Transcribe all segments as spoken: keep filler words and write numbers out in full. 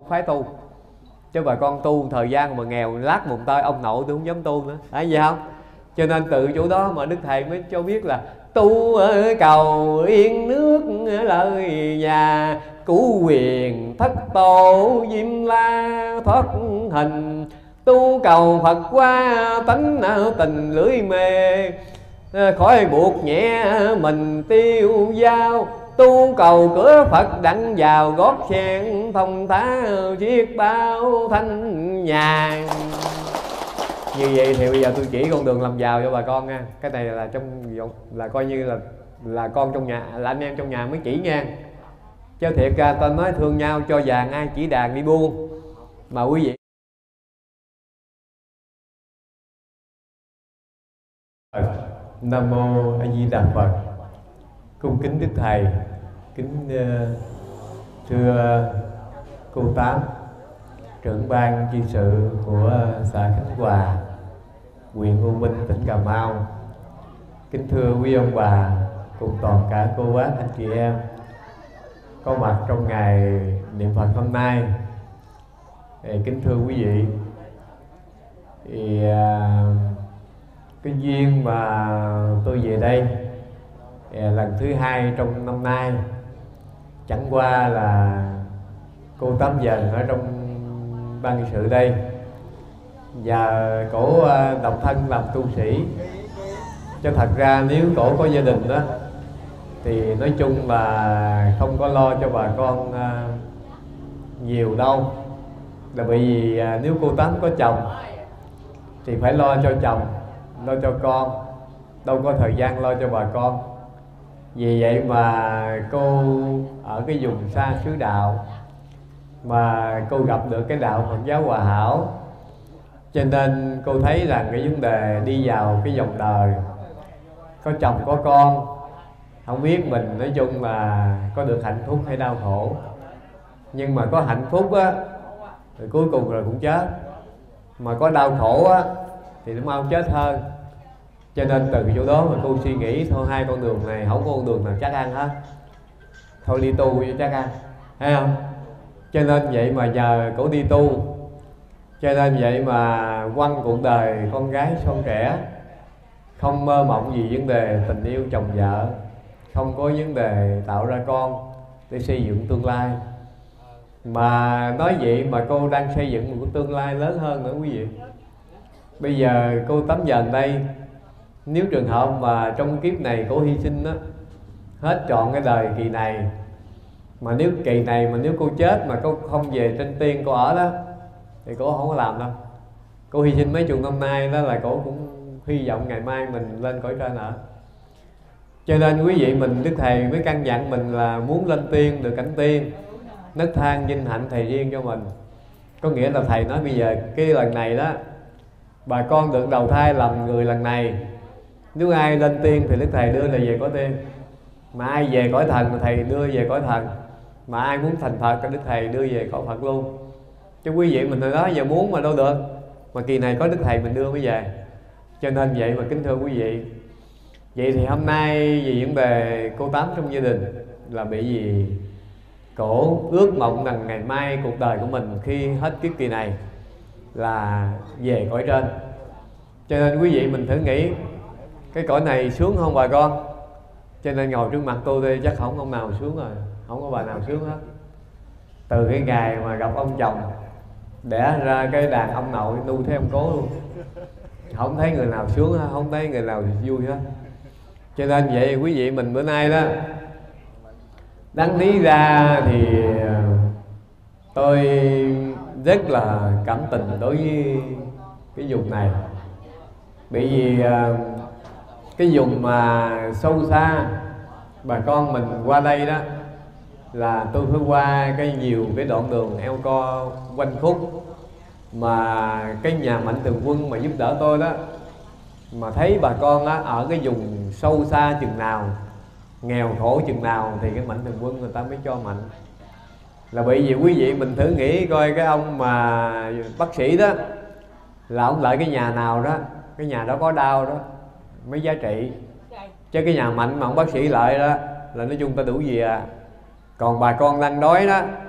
phái tu, chứ bà con tu thời gian mà nghèo lát mùng tơi ông nội tôi không dám tu nữa, phải gì không? Cho nên từ chỗ đó mà Đức Thầy mới cho biết là tu ở cầu yên nước lời nhà, cứu quyền thất tổ diêm la thoát hình, tu cầu Phật qua tánh tình lưỡi mê, khỏi buộc nhẹ mình tiêu dao, tu cầu cửa Phật đặng vào gót sen, thông thá chiết bao thanh nhàn. Như vậy thì bây giờ tôi chỉ con đường làm giàu cho bà con nha. Cái này là trong là coi như là là con trong nhà, là anh em trong nhà mới chỉ nha. Chứ thiệt ra ta nói thương nhau cho vàng ai chỉ đàn đi buôn. Mà quý vị Nam Mô A Di Đà Phật. Cung kính Đức Thầy, kính uh, thưa cô Tám, trưởng ban chi sự của xã Khánh Hòa, huyện U Minh, tỉnh Cà Mau. Kính thưa quý ông bà cùng toàn cả cô bác anh chị em có mặt trong ngày niệm Phật hôm nay. Kính thưa quý vị, thì uh, cái duyên mà tôi về đây lần thứ hai trong năm nay, chẳng qua là cô Tám Dần ở trong ban nghị sự đây, và cổ độc thân làm tu sĩ. Chứ thật ra nếu cổ có gia đình đó thì nói chung là không có lo cho bà con nhiều đâu. Là bởi vì nếu cô Tám có chồng thì phải lo cho chồng, lo cho con, đâu có thời gian lo cho bà con. Vì vậy mà cô ở cái vùng xa xứ đạo mà cô gặp được cái đạo Phật giáo Hòa Hảo, cho nên cô thấy rằng cái vấn đề đi vào cái dòng đời, có chồng có con, không biết mình nói chung là có được hạnh phúc hay đau khổ. Nhưng mà có hạnh phúc á thì cuối cùng rồi cũng chết, mà có đau khổ á thì nó mau chết hơn. Cho nên từ chỗ đó mà cô suy nghĩ thôi hai con đường này không có con đường nào chắc ăn hết, thôi đi tu cho chắc ăn, thấy không? Cho nên vậy mà giờ cổ đi tu, cho nên vậy mà quăng cuộc đời con gái son trẻ, không mơ mộng gì vấn đề tình yêu chồng vợ, không có vấn đề tạo ra con để xây dựng tương lai. Mà nói vậy mà cô đang xây dựng một cái tương lai lớn hơn nữa quý vị. Bây giờ cô Tám Dần đây, nếu trường hợp mà trong kiếp này cô hy sinh đó, hết trọn cái đời kỳ này, mà nếu kỳ này mà nếu cô chết mà cô không về trên tiên cô ở đó thì cô không có làm đâu. Cô hy sinh mấy chục năm nay đó là cô cũng hy vọng ngày mai mình lên cõi trên ở. Cho nên quý vị, mình Đức Thầy mới căn dặn mình là muốn lên tiên được cảnh tiên, nấc thang vinh hạnh Thầy riêng cho mình. Có nghĩa là Thầy nói bây giờ cái lần này đó bà con được đầu thai làm người lần này, nếu ai lên tiên thì Đức Thầy đưa là về cõi tiên, mà ai về cõi thần thì Thầy đưa về cõi thần, mà ai muốn thành Phật thì Đức Thầy đưa về cõi Phật luôn. Chứ quý vị mình hồi đó giờ muốn mà đâu được, mà kỳ này có Đức Thầy mình đưa mới về. Cho nên vậy mà kính thưa quý vị, vậy thì hôm nay vì vấn đề cô Tám trong gia đình là bị gì cổ ước mộng rằng ngày mai cuộc đời của mình khi hết kiếp kỳ này là về cõi trên. Cho nên quý vị mình thử nghĩ cái cõi này sướng không bà con? Cho nên ngồi trước mặt tôi đây chắc không ông nào sướng rồi, không có bà nào sướng hết. Từ cái ngày mà gặp ông chồng đẻ ra cái đàn ông nội nuôi thấy ông cố luôn, không thấy người nào sướng hết, không thấy người nào vui hết. Cho nên vậy quý vị mình bữa nay đó đăng lý ra thì tôi rất là cảm tình đối với cái vùng này. Bởi vì cái vùng mà sâu xa bà con mình qua đây đó là tôi phải qua cái nhiều cái đoạn đường eo co quanh khúc, mà cái nhà Mạnh Thường Quân mà giúp đỡ tôi đó, mà thấy bà con á, ở cái vùng sâu xa chừng nào, nghèo khổ chừng nào thì cái Mạnh Thường Quân người ta mới cho mạnh. Là bởi vì quý vị mình thử nghĩ coi cái ông mà bác sĩ đó là ông lại cái nhà nào đó, cái nhà đó có đau đó mới giá trị. Chứ cái nhà mạnh mà ông bác sĩ lại đó là nói chung ta đủ gì à. Còn bà con đang đói đó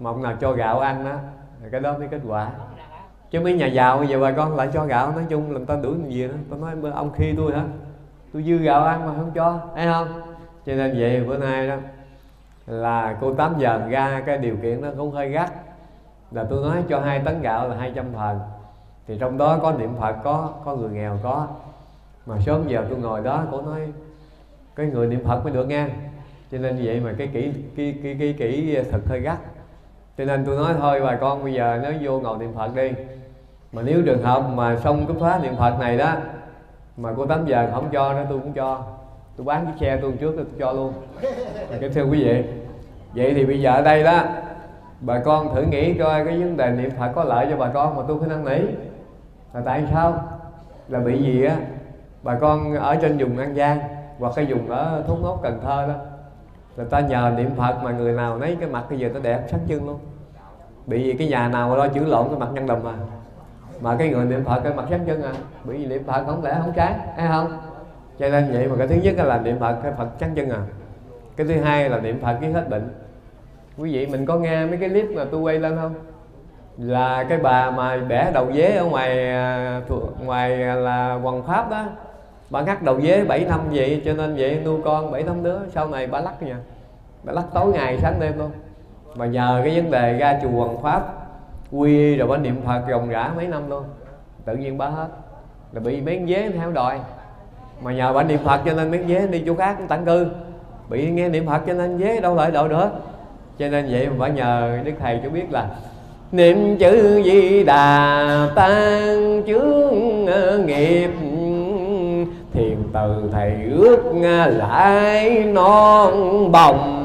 mà ông nào cho gạo ăn đó, cái đó mới kết quả. Chứ mấy nhà giàu bây giờ bà con lại cho gạo, nói chung là người ta đuổi mình gì đó. Tôi nói ông khi tôi hả, tôi dư gạo ăn mà không cho, thấy không? Cho nên vậy bữa nay đó là cô tám giờ ra, cái điều kiện nó cũng hơi gắt, là tôi nói cho hai tấn gạo là hai trăm phần, thì trong đó có niệm Phật, có có người nghèo có. Mà sớm giờ tôi ngồi đó, cô nói cái người niệm Phật mới được nghe. Cho nên vậy mà cái kỹ cái cái cái kỹ thực hơi gắt. Cho nên tôi nói thôi bà con bây giờ nếu vô ngồi niệm Phật đi, mà nếu trường hợp mà xong cái khóa niệm Phật này đó mà cô tám giờ không cho nữa, tôi cũng cho, tôi bán chiếc xe tôi trước tôi cho luôn. Kính thưa quý vị, vậy thì bây giờ ở đây đó bà con thử nghĩ coi cái vấn đề niệm Phật có lợi cho bà con mà tôi phải năn nỉ là tại sao? Là bị gì á? Bà con ở trên vùng An Giang hoặc cái vùng ở Thốt Nốt, Cần Thơ đó, người ta nhờ niệm Phật mà người nào nấy cái mặt bây giờ nó đẹp sáng trưng luôn. Bị vì cái nhà nào mà lo chữ lộn cái mặt nhăn đùm à, mà cái người niệm Phật cái mặt sáng trưng à. Bởi vì niệm Phật không lẽ không sáng, hay không? Cho nên vậy mà cái thứ nhất là niệm Phật cái Phật sáng trưng à. Cái thứ hai là niệm Phật cái hết bệnh. Quý vị mình có nghe mấy cái clip mà tôi quay lên không? Là cái bà mà bẻ đầu dế ở ngoài ngoài là Hoàng Pháp đó, bà ngắt đầu dế bảy năm vậy, cho nên vậy nuôi con bảy tám đứa, sau này bà lắc nha, bà lắc tối ngày sáng đêm luôn. Mà nhờ cái vấn đề ra chùa Hoàng Pháp quy rồi bà niệm Phật ròng rã mấy năm luôn, tự nhiên bà hết. Là bị mấy con dế theo đòi, mà nhờ bà niệm Phật cho nên mấy con dế đi chỗ khác cũng tản cư, bị nghe niệm Phật cho nên dế đâu lại đòi nữa. Cho nên vậy mà bà nhờ Đức Thầy cho biết là niệm chữ Di Đà tan chướng nghiệp, thiền từ thầy ước lại non bồng.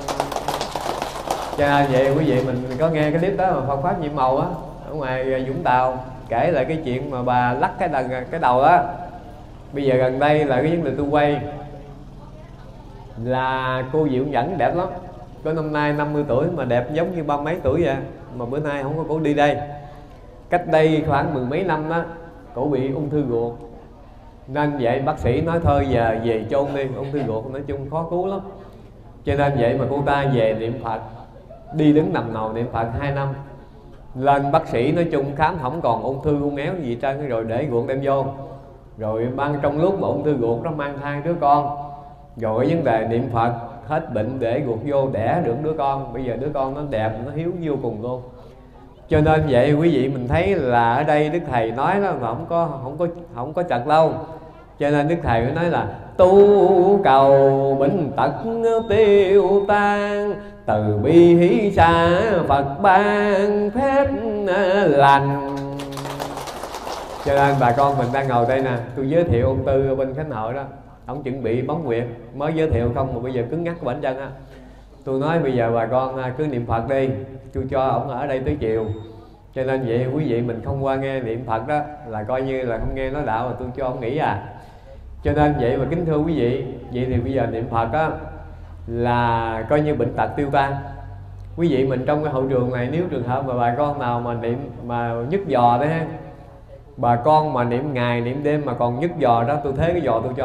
Cho nên vậy quý vị mình có nghe cái clip đó mà Phật Pháp Nhiệm Màu á, ở ngoài Vũng Tàu kể lại cái chuyện mà bà lắc cái đầu, cái đầu á. Bây giờ gần đây là cái vấn đề tôi quay là cô Diệu Nhẫn đẹp lắm, có năm nay năm mươi tuổi mà đẹp giống như ba mấy tuổi vậy. Mà bữa nay không có cổ đi đây. Cách đây khoảng mười mấy năm đó, cổ bị ung thư ruột. Nên vậy bác sĩ nói thôi giờ về chôn đi, ung thư ruột nói chung khó cứu lắm. Cho nên vậy mà cô ta về niệm Phật, đi đứng nằm nằm niệm Phật hai năm. Lên bác sĩ nói chung khám không còn ung thư ung éo gì trơn, rồi để ruột đem vô. Rồi mang trong lúc mà ung thư ruột nó mang hai đứa con. Rồi cái vấn đề niệm Phật hết bệnh để ruột vô đẻ được đứa con. Bây giờ đứa con nó đẹp, nó hiếu vô cùng luôn. Cho nên vậy quý vị mình thấy là ở đây Đức Thầy nói đó mà không có không có không có chật lâu. Cho nên Đức Thầy mới nói là tu cầu bệnh tật tiêu tan, từ bi hỷ xa Phật ban phép lành. Cho nên bà con mình đang ngồi đây nè, tôi giới thiệu ông Tư ở bên Khánh Hội đó, ông chuẩn bị bóng nguyệt, mới giới thiệu không mà bây giờ cứng ngắc cái bệnh chân á. Tôi nói bây giờ bà con cứ niệm Phật đi, tôi cho ông ở đây tới chiều. Cho nên vậy quý vị mình không qua nghe niệm Phật đó là coi như là không nghe nói đạo, mà tôi cho ông nghỉ à. Cho nên vậy mà kính thưa quý vị, vậy thì bây giờ niệm Phật á là coi như bệnh tật tiêu tan. Quý vị mình trong cái hậu trường này, nếu trường hợp mà bà con nào mà niệm mà nhức giò đấy ha, bà con mà niệm ngày niệm đêm mà còn nhức giò đó, tôi thế cái giò tôi cho.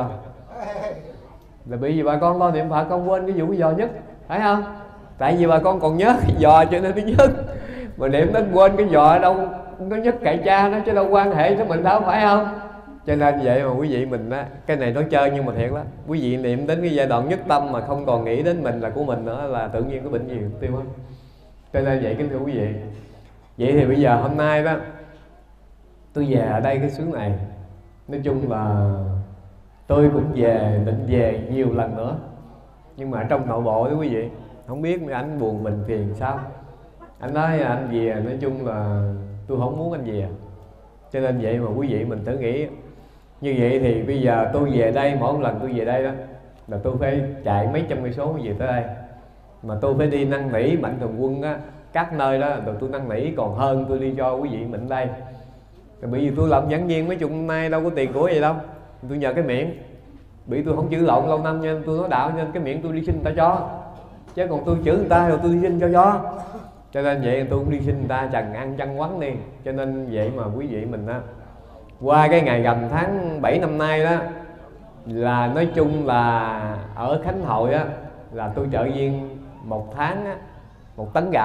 Là bởi vì bà con lo niệm Phật con quên cái vụ cái giò nhất, phải không? Tại vì bà con còn nhớ cái giò cho nên mới nhức. Mà niệm đến quên cái giò đâu nó nhất cậy cha nó, chứ đâu quan hệ với mình đâu, phải không? Cho nên vậy mà quý vị mình á, cái này nói chơi nhưng mà thiệt lắm. Quý vị niệm đến cái giai đoạn nhất tâm mà không còn nghĩ đến mình là của mình nữa là tự nhiên cái bệnh gì tiêu hết. Cho nên vậy kính thưa quý vị, vậy thì bây giờ hôm nay đó tôi về ở đây cái xứ này, nói chung là tôi cũng về định về nhiều lần nữa, nhưng mà trong nội bộ đó quý vị không biết anh buồn mình phiền sao. Anh nói anh về, nói chung là tôi không muốn anh về. Cho nên vậy mà quý vị mình thử nghĩ như vậy thì bây giờ tôi về đây, mỗi lần tôi về đây đó là tôi phải chạy mấy trăm cây số về tới đây, mà tôi phải đi năn nỉ Mạnh Thường Quân á, các nơi đó rồi tôi năn nỉ còn hơn tôi đi cho quý vị mình đây. Bởi vì tôi làm giảng viên mấy chục năm nay đâu có tiền của gì đâu, tôi nhờ cái miệng. Bởi tôi không chữ lộn lâu năm nên tôi nói đạo, nên cái miệng tôi đi xin người ta cho, chứ còn tôi chữ người ta rồi tôi đi xin cho cho. Cho nên vậy tôi cũng đi xin người ta trần ăn chăn quắn đi. Cho nên vậy mà quý vị mình á, qua cái ngày rằm tháng bảy năm nay đó là nói chung là ở Khánh Hội á là tôi trợ viên một tháng á, một tấn gạo.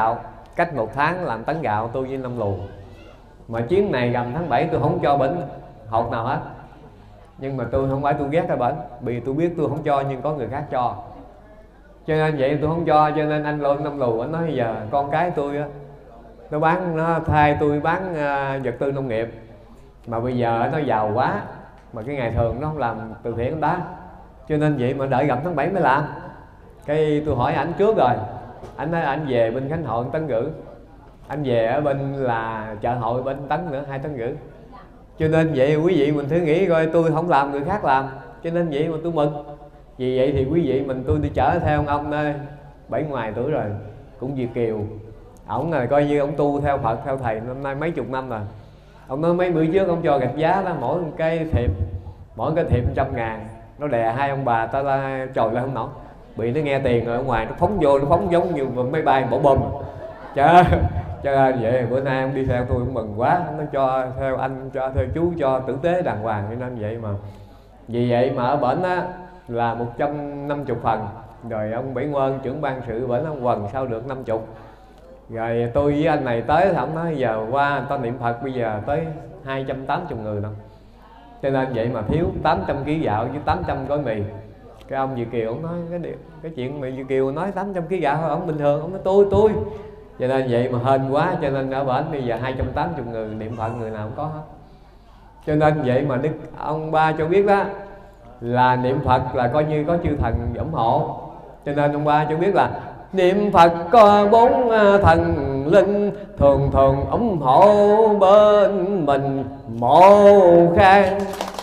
cách một tháng làm tấn gạo tôi với năm lù. Mà chuyến này rằm tháng bảy tôi không cho bệnh hột nào hết. Nhưng mà tôi không phải tôi ghét cái bệnh, vì tôi biết tôi không cho nhưng có người khác cho, cho nên vậy tôi không cho. Cho nên anh Lôn năm lù anh nói bây giờ con cái tôi á, nó bán, nó thay tôi bán uh, vật tư nông nghiệp, mà bây giờ nó giàu quá, mà cái ngày thường nó không làm từ thiện đó, cho nên vậy mà đợi rằm tháng bảy mới làm. Cái tôi hỏi ảnh trước rồi, anh nói anh về bên Khánh Hội tấn rưỡi, anh về ở bên là chợ hội bên tấn nữa hai tấn rưỡi. Cho nên vậy quý vị mình thử nghĩ coi, tôi không làm người khác làm, cho nên vậy mà tôi mừng. Vì vậy thì quý vị mình tôi đi chở theo ông ông đây bảy ngoài tuổi rồi, cũng Việt kiều. Ổng là coi như ông tu theo Phật theo thầy năm nay mấy chục năm rồi. Ông nói mấy bữa trước ông cho gạch giá đó, mỗi cái thiệp mỗi cái thiệp trăm ngàn, nó đè hai ông bà ta la trồi lên không nổi, bị nó nghe tiền rồi ở ngoài nó phóng vô, nó phóng giống như máy bay bổ bom. Trời cho nên vậy bữa nay ông đi theo tôi cũng mừng quá, nó cho theo anh, cho theo chú, cho tử tế đàng hoàng. Cho nên vậy mà vì vậy mà ở bển á là một trăm năm mươi phần, rồi ông Bảy Nguyên trưởng ban sự bển ông quần sao được năm mươi. Rồi tôi với anh này tới thì ông nói giờ qua người ta niệm Phật bây giờ tới hai trăm tám mươi người đâu, cho nên vậy mà thiếu tám trăm ký gạo với tám trăm gói mì. Cái ông Việt kiều ông nói cái điều, cái chuyện mà Việt kiều nói tám trăm ký gạo thôi, ông bình thường ông nói tôi tôi cho nên vậy mà hên quá. Cho nên ở bển bây giờ hai trăm tám mươi người niệm Phật người nào cũng có hết. Cho nên vậy mà Đức ông ba cho biết đó là niệm Phật là coi như có chư thần ủng hộ. Cho nên ông ba cho biết là niệm Phật có bốn thần linh thường thường ủng hộ bên mình mộ khang.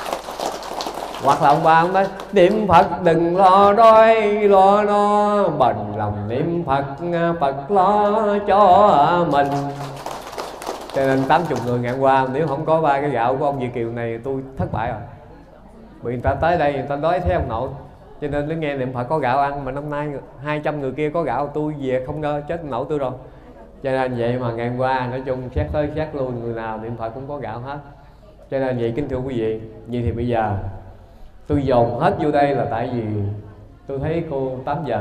Hoặc là ông ba ông nói niệm Phật đừng lo đói lo no, bền lòng niệm Phật Phật lo cho mình. Cho nên tám mươi người ngàn qua, nếu không có ba cái gạo của ông Việt kiều này tôi thất bại rồi. Vì người ta tới đây người ta đói thấy ông nội, cho nên nó nghe niệm Phật có gạo ăn, mà năm nay hai trăm người kia có gạo, tôi về không ngờ chết nổi tôi rồi. Cho nên vậy mà ngày hôm qua nói chung xét tới xét luôn, người nào niệm Phật cũng có gạo hết. Cho nên vậy kính thưa quý vị, vậy thì bây giờ tôi dồn hết vô đây là tại vì tôi thấy cô tám giờ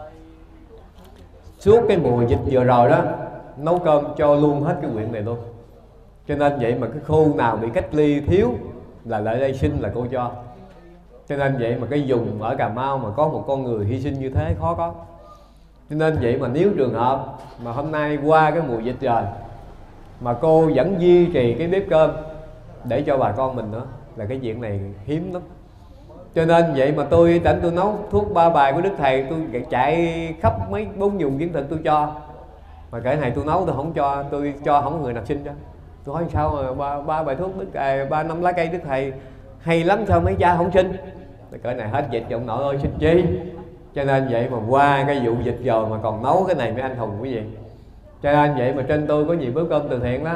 suốt cái mùa dịch vừa rồi đó nấu cơm cho luôn hết cái huyện này luôn. Cho nên vậy mà cái khu nào bị cách ly thiếu là lại đây xin là cô cho. Cho nên vậy mà cái vùng ở Cà Mau mà có một con người hy sinh như thế khó có. Cho nên vậy mà nếu trường hợp mà hôm nay qua cái mùa dịch rồi mà cô vẫn duy trì cái bếp cơm để cho bà con mình nữa là cái chuyện này hiếm lắm. Cho nên vậy mà tôi tỉnh tôi nấu thuốc ba bài của Đức Thầy, tôi chạy khắp mấy bốn vùng kiến thịnh tôi cho. Mà cái này tôi nấu tôi không cho, tôi cho không có người nào xin cho. Tôi hỏi sao mà ba, ba bài thuốc Đức Thầy, ba năm lá cây Đức Thầy hay lắm sao mấy cha không xin. Cái này hết dịch ông nội ơi xin chi. Cho nên vậy mà qua cái vụ dịch rồi mà còn nấu cái này mới anh hùng quý vị. Cho nên vậy mà trên tôi có nhiều bữa cơm từ thiện đó,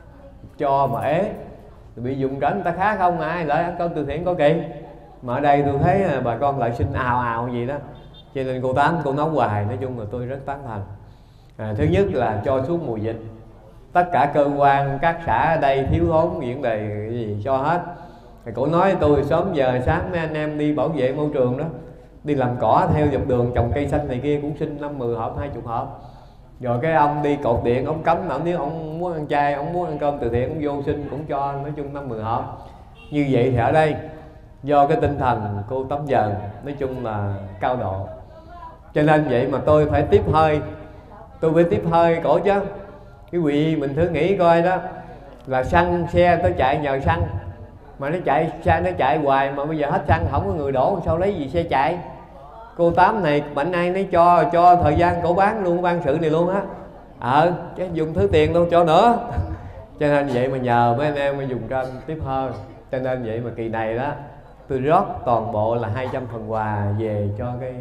cho mà ế bị dùng tránh người ta khá không, ai lại ăn cơm từ thiện có kỳ. Mà ở đây tôi thấy bà con lại xin ào ào gì đó. Cho nên cô Tám cô nấu hoài, nói chung là tôi rất tán thành. à, Thứ nhất là cho suốt mùa dịch, tất cả cơ quan các xã ở đây thiếu thốn vấn đề gì cho hết. Thì cổ nói tôi sớm giờ sáng mấy anh em đi bảo vệ môi trường đó, đi làm cỏ theo dọc đường trồng cây xanh này kia cũng xin năm mười hộp hai mươi hộp. Rồi cái ông đi cột điện ông cấm, ông nếu ông muốn ăn chay, ông muốn ăn cơm từ thiện ông vô xin cũng cho, nói chung năm mười hộp. Như vậy thì ở đây do cái tinh thần cô Tấm Dần nói chung là cao độ, cho nên vậy mà tôi phải tiếp hơi, tôi phải tiếp hơi cổ chứ. Cái vị mình thử nghĩ coi đó, là xăng xe nó chạy nhờ xăng, mà nó chạy xe nó chạy hoài mà bây giờ hết xăng không có người đổ, sao lấy gì xe chạy. Cô Tám này mạnh ai nấy cho, cho thời gian cổ bán luôn ban sự này luôn á. Ờ chứ dùng thứ tiền đâu cho nữa. Cho nên vậy mà nhờ mấy anh em mà dùng trên tiếp hơi. Cho nên vậy mà kỳ này đó tôi rót toàn bộ là hai trăm phần quà về cho cái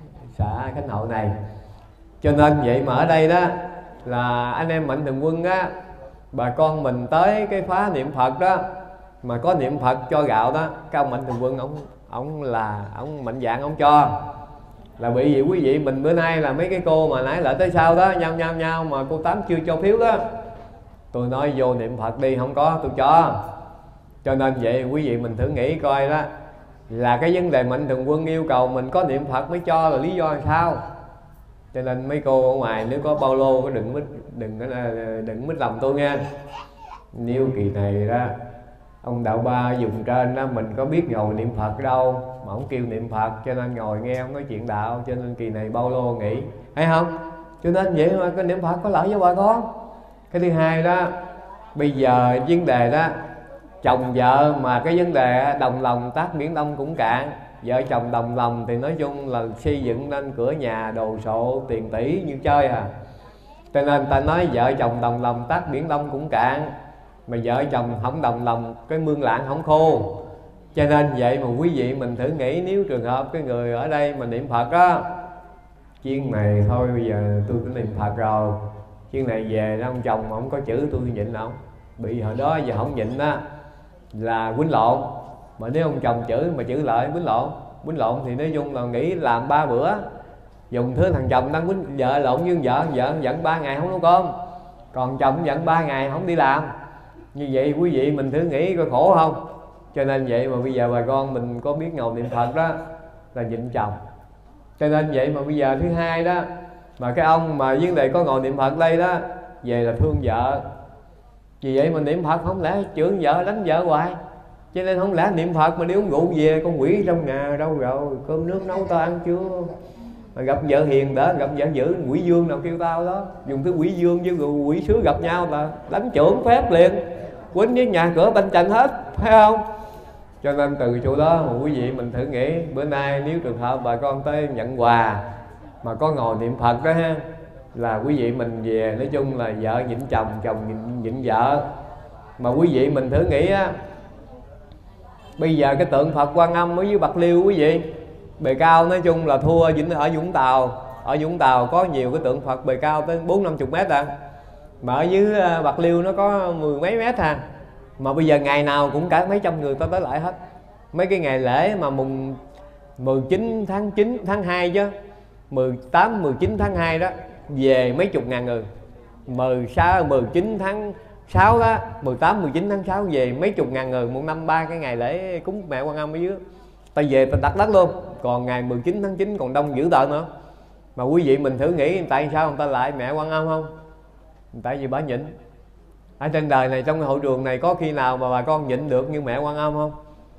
xã Khánh Hội này. Cho nên vậy mà ở đây đó là anh em Mạnh Thường Quân á, bà con mình tới cái khóa niệm Phật đó mà có niệm Phật cho gạo đó, cái ông Mạnh Thường Quân ông ông là ông mạnh dạn ông cho. Là bị gì quý vị, mình bữa nay là mấy cái cô mà nãy lại tới sau đó nhau nhau nhau mà cô Tám chưa cho phiếu đó, tôi nói vô niệm Phật đi, không có tôi cho. Cho nên vậy quý vị mình thử nghĩ coi đó, là cái vấn đề Mạnh Thường Quân yêu cầu mình có niệm Phật mới cho là lý do làm sao. Cho nên mấy cô ở ngoài nếu có bao lô có đừng mít đừng đừng mít lòng tôi nha. Nếu kỳ này đó ông Đạo Ba dùng trên đó, mình có biết ngồi niệm Phật đâu mà ông kêu niệm Phật, cho nên ngồi nghe ông nói chuyện đạo, cho nên kỳ này bao lô nghỉ, hay không? Cho nên vậy mà cái niệm Phật có lợi cho bà con. Cái thứ hai đó, bây giờ vấn đề đó chồng vợ mà cái vấn đề đồng lòng tác biển đông cũng cạn. Vợ chồng đồng lòng thì nói chung là xây dựng nên cửa nhà đồ sộ tiền tỷ như chơi à. Cho nên ta nói vợ chồng đồng lòng tác biển đông cũng cạn, mà vợ chồng không đồng lòng cái mương lạng không khô. Cho nên vậy mà quý vị mình thử nghĩ, nếu trường hợp cái người ở đây mà niệm Phật á, chuyên này thôi bây giờ tôi cũng niệm Phật rồi, chuyên này về đó ông chồng mà không có chữ tôi nhịn không, bị hồi đó giờ không nhịn á là quýnh lộn. Mà nếu ông chồng chữ mà chữ lại quýnh lộn, quýnh lộn thì nói chung là nghĩ làm ba bữa, dùng thứ thằng chồng đang quýnh vợ lộn với vợ, vợ giận ba ngày không nấu cơm, còn chồng giận ba ngày không đi làm. Như vậy quý vị mình thử nghĩ coi khổ không. Cho nên vậy mà bây giờ bà con mình có biết ngồi niệm Phật đó là nhịn chồng. Cho nên vậy mà bây giờ thứ hai đó, mà cái ông mà vấn đề có ngồi niệm Phật đây đó, về là thương vợ. Vì vậy mà niệm Phật không lẽ chưởng vợ đánh vợ hoài. Cho nên không lẽ niệm Phật mà đi uống rượu về, con quỷ trong nhà đâu rồi, cơm nước nấu tao ăn chưa, mà gặp vợ hiền đỡ, gặp vợ dữ, quỷ dương nào kêu tao đó. Dùng thứ quỷ dương với quỷ sứ gặp nhau là đánh chưởng phép liền, quýnh với nhà cửa banh chành hết, phải không? Cho nên từ chỗ đó mà quý vị mình thử nghĩ, bữa nay nếu trường hợp bà con tới nhận quà mà có ngồi niệm Phật đó ha, là quý vị mình về nói chung là vợ nhịn chồng, chồng nhịn, nhịn vợ. Mà quý vị mình thử nghĩ á, bây giờ cái tượng Phật Quan Âm ở dưới Bạc Liêu quý vị, bề cao nói chung là thua ở Vũng Tàu. Ở Vũng Tàu có nhiều cái tượng Phật bề cao tới bốn năm chục mét à, mà ở dưới Bạc Liêu nó có mười mấy mét à. Mà bây giờ ngày nào cũng cả mấy trăm người ta tới lại hết. Mấy cái ngày lễ mà mùng mười chín tháng chín tháng hai chứ, mười tám mười chín tháng hai đó về mấy chục ngàn người. mười sáu mười chín tháng sáu đó, mười tám mười chín tháng sáu về mấy chục ngàn người một năm, ba cái ngày lễ cúng mẹ Quan Âm ở dưới. Ta về ta đặt đất luôn. Còn ngày mười chín tháng chín còn đông dữ tợn nữa. Mà quý vị mình thử nghĩ tại sao người ta lại mẹ Quan Âm không? Tại vì bà nhịn. Ở trên đời này, trong cái hội trường này có khi nào mà bà con nhịn được như mẹ Quan Âm không?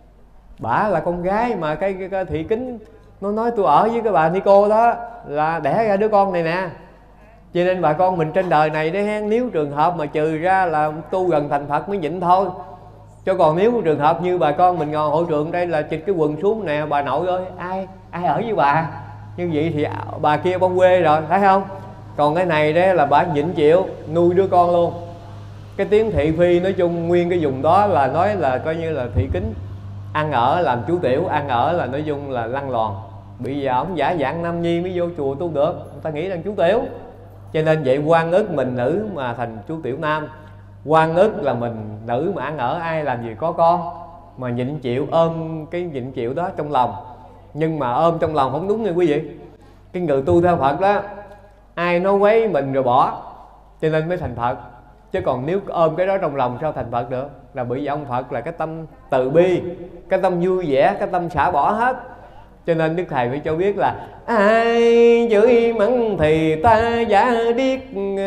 Bả là con gái mà cái, cái, cái thị kính nó nói tôi ở với cái bà Nico đó là đẻ ra đứa con này nè. Cho nên bà con mình trên đời này đấy, nếu trường hợp mà trừ ra là tu gần thành Phật mới nhịn thôi. Chứ còn nếu trường hợp như bà con mình ngồi hội trường đây là chịch cái quần xuống nè, bà nội ơi ai ai ở với bà, như vậy thì bà kia bông quê rồi, thấy không? Còn cái này đấy là bà nhịn chịu nuôi đứa con luôn. Cái tiếng thị phi nói chung nguyên cái vùng đó là nói là coi như là thị kính, ăn ở làm chú tiểu, ăn ở là nói chung là lăn lòn. Bây giờ ổng giả dạng nam nhi mới vô chùa tu được, người ta nghĩ rằng chú tiểu. Cho nên vậy quan ức mình nữ mà thành chú tiểu nam, quan ức là mình nữ mà ăn ở ai làm gì có con, mà nhịn chịu ôm cái nhịn chịu đó trong lòng. Nhưng mà ôm trong lòng không đúng nha quý vị. Cái người tu theo Phật đó, ai nói quấy mình rồi bỏ, cho nên mới thành Phật. Chứ còn nếu ôm cái đó trong lòng sao thành Phật được? Là bởi vì ông Phật là cái tâm từ bi, cái tâm vui vẻ, cái tâm xả bỏ hết. Cho nên Đức Thầy mới cho biết là ai chửi mắng thì ta giả điếc,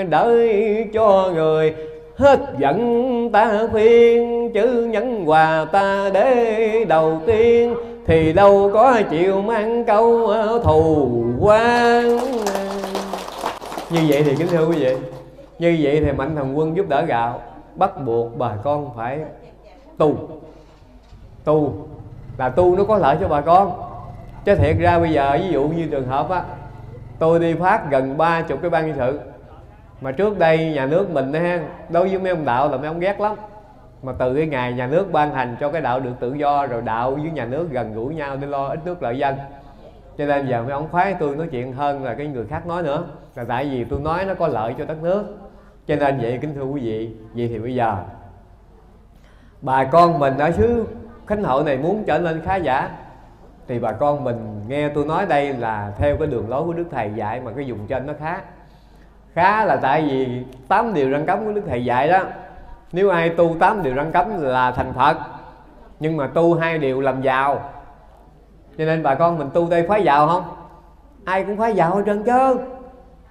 đợi cho người hết giận ta khuyên, chứ nhẫn quà ta để đầu tiên, thì đâu có chịu mang câu thù oán. Như vậy thì kính thưa quý vị, như vậy thì Mạnh Thường Quân giúp đỡ gạo bắt buộc bà con phải tu. Tu là tu nó có lợi cho bà con. Chứ thiệt ra bây giờ ví dụ như trường hợp á, tôi đi phát gần ba chục cái ban nhân sự, mà trước đây nhà nước mình ha, đối với mấy ông đạo là mấy ông ghét lắm. Mà từ cái ngày nhà nước ban hành cho cái đạo được tự do, rồi đạo với nhà nước gần gũi nhau để lo ít nước lợi dân. Cho nên giờ mấy ông khoái tôi nói chuyện hơn là cái người khác nói nữa, là tại vì tôi nói nó có lợi cho đất nước. Cho nên vậy kính thưa quý vị, vậy thì bây giờ bà con mình ở xứ Khánh Hội này muốn trở nên khá giả, thì bà con mình nghe tôi nói đây là theo cái đường lối của Đức Thầy dạy, mà cái vùng trên nó khá. Khá là tại vì tám điều răn cấm của Đức Thầy dạy đó. Nếu ai tu tám điều răn cấm là thành Phật, nhưng mà tu hai điều làm giàu. Cho nên bà con mình tu đây phá giàu không? Ai cũng phá giàu hết trơn chứ.